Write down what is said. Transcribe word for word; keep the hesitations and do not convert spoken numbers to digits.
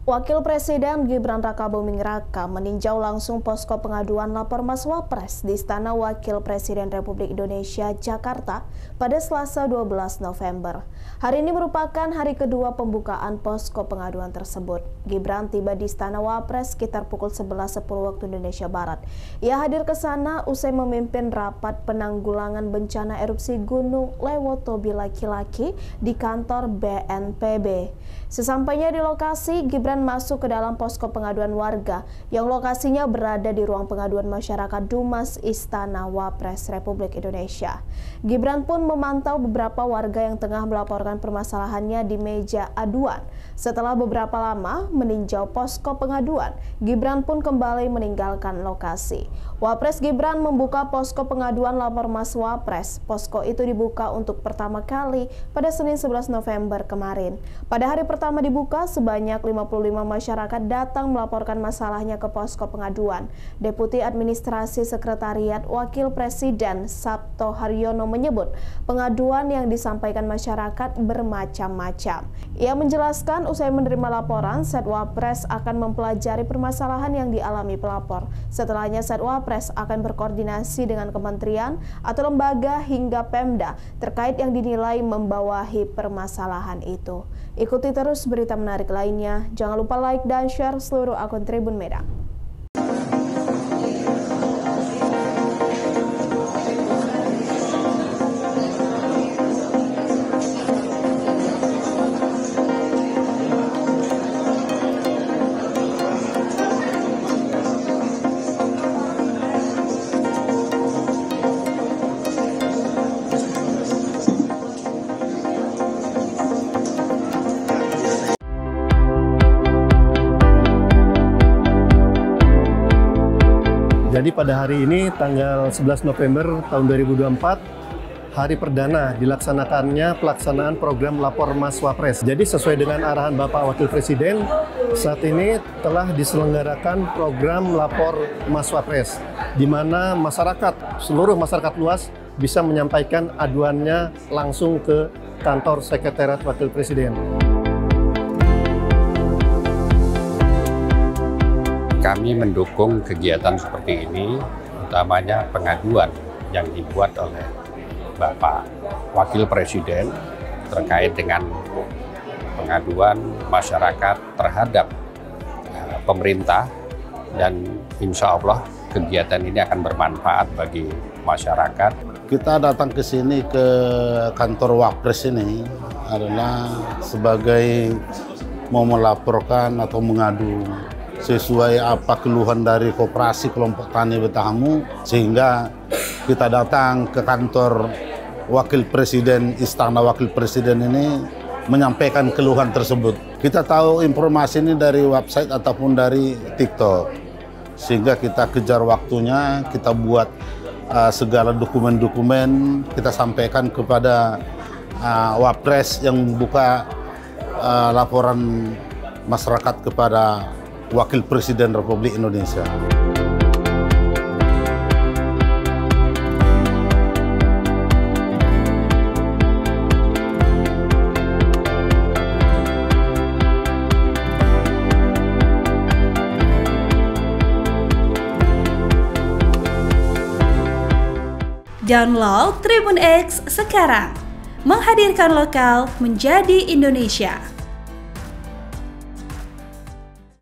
Wakil Presiden Gibran Rakabuming Raka meninjau langsung posko pengaduan lapor Mas Wapres di Istana Wakil Presiden Republik Indonesia, Jakarta pada Selasa dua belas November. Hari ini merupakan hari kedua pembukaan posko pengaduan tersebut. Gibran tiba di Istana Wapres sekitar pukul sebelas sepuluh waktu Indonesia Barat. Ia hadir ke sana usai memimpin rapat penanggulangan bencana erupsi Gunung Lewotobi Laki-Laki di kantor B N P B. Sesampainya di lokasi, Gibran masuk ke dalam posko pengaduan warga yang lokasinya berada di ruang pengaduan masyarakat Dumas Istana Wapres Republik Indonesia. Gibran pun memantau beberapa warga yang tengah melaporkan permasalahannya di meja aduan. Setelah beberapa lama meninjau posko pengaduan, Gibran pun kembali meninggalkan lokasi. Wapres Gibran membuka posko pengaduan lapor Mas Wapres. Posko itu dibuka untuk pertama kali pada Senin sebelas November kemarin. Pada hari pertama dibuka, sebanyak lima puluh lima masyarakat datang melaporkan masalahnya ke posko pengaduan. Deputi Administrasi Sekretariat Wakil Presiden Sabto Haryono menyebut pengaduan yang disampaikan masyarakat bermacam-macam. Ia menjelaskan usai menerima laporan, Setwapres akan mempelajari permasalahan yang dialami pelapor. Setelahnya Setwapres akan berkoordinasi dengan kementerian atau lembaga hingga Pemda terkait yang dinilai membawahi permasalahan itu. Ikuti terus berita menarik lainnya. Jangan lupa like dan share seluruh akun Tribun Medan. Jadi pada hari ini tanggal sebelas November tahun dua ribu dua puluh empat, hari perdana dilaksanakannya pelaksanaan program Lapor Mas Wapres. Jadi sesuai dengan arahan Bapak Wakil Presiden, saat ini telah diselenggarakan program Lapor Mas Wapres, di mana masyarakat, seluruh masyarakat luas bisa menyampaikan aduannya langsung ke kantor Sekretariat Wakil Presiden. Kami mendukung kegiatan seperti ini, utamanya pengaduan yang dibuat oleh Bapak Wakil Presiden terkait dengan pengaduan masyarakat terhadap uh, pemerintah, dan insya Allah kegiatan ini akan bermanfaat bagi masyarakat. Kita datang ke sini ke kantor Wapres ini adalah sebagai mau melaporkan atau mengadu sesuai apa keluhan dari Koperasi Kelompok Tani Betahamu, sehingga kita datang ke kantor Wakil Presiden, Istana Wakil Presiden ini menyampaikan keluhan tersebut. Kita tahu informasi ini dari website ataupun dari TikTok, sehingga kita kejar waktunya, kita buat uh, segala dokumen-dokumen, kita sampaikan kepada uh, Wapres yang membuka uh, laporan masyarakat kepada Wakil Presiden Republik Indonesia. Download Tribun X sekarang, menghadirkan lokal menjadi Indonesia.